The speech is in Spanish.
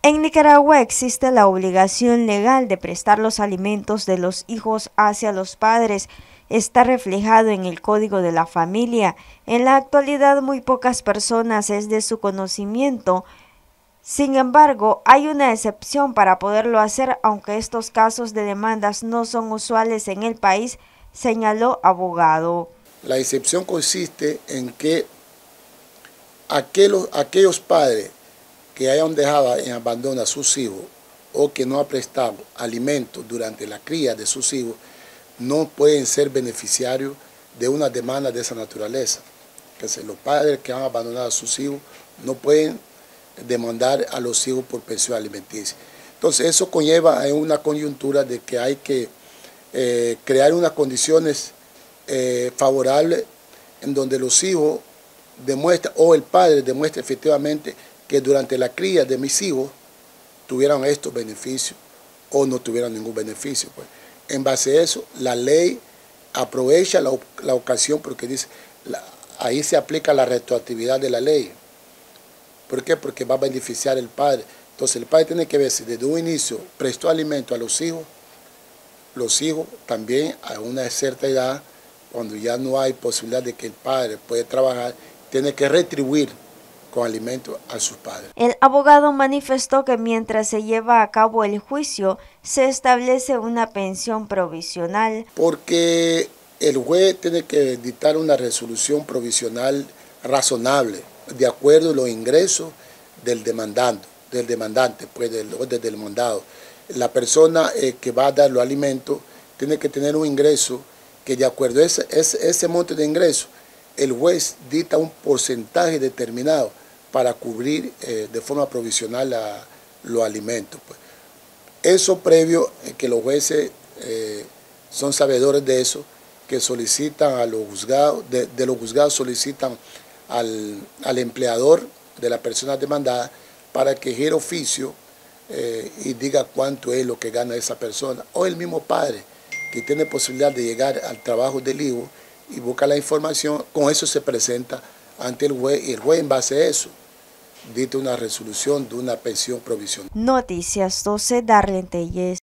En Nicaragua existe la obligación legal de prestar los alimentos de los hijos hacia los padres. Está reflejado en el Código de la Familia. En la actualidad muy pocas personas es de su conocimiento. Sin embargo, hay una excepción para poderlo hacer, aunque estos casos de demandas no son usuales en el país, señaló abogado. La excepción consiste en que aquellos padres que hayan dejado en abandono a sus hijos o que no han prestado alimentos durante la cría de sus hijos no pueden ser beneficiarios de una demanda de esa naturaleza. Los padres que han abandonado a sus hijos no pueden demandar a los hijos por pensión alimenticia. Entonces eso conlleva una coyuntura de que hay que crear unas condiciones favorables en donde los hijos demuestran o el padre demuestra efectivamente que durante la cría de mis hijos tuvieran estos beneficios o no tuvieran ningún beneficio. Pues. En base a eso, la ley aprovecha la ocasión porque dice, ahí se aplica la retroactividad de la ley. ¿Por qué? Porque va a beneficiar el padre. Entonces el padre tiene que ver si desde un inicio prestó alimento a los hijos también a una cierta edad, cuando ya no hay posibilidad de que el padre pueda trabajar, tiene que retribuir con alimentos a sus padres. El abogado manifestó que mientras se lleva a cabo el juicio, se establece una pensión provisional. Porque el juez tiene que dictar una resolución provisional razonable, de acuerdo a los ingresos del demandante, pues del demandado. La persona que va a dar los alimentos tiene que tener un ingreso que de acuerdo a ese monte de ingresos, el juez dicta un porcentaje determinado para cubrir de forma provisional los alimentos. Pues. Eso previo que los jueces son sabedores de eso, que solicitan a los juzgados, de los juzgados solicitan al empleador de la persona demandada para que ejerza oficio y diga cuánto es lo que gana esa persona, o el mismo padre que tiene posibilidad de llegar al trabajo del hijo y busca la información, con eso se presenta ante el juez y el juez en base a eso dicta una resolución de una pensión provisional. Noticias 12, Darlene Telles.